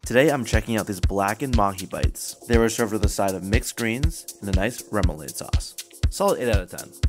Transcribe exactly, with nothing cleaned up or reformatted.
Today I'm checking out these blackened Mahi bites. They were served with a side of mixed greens and a nice remoulade sauce. Solid eight out of ten.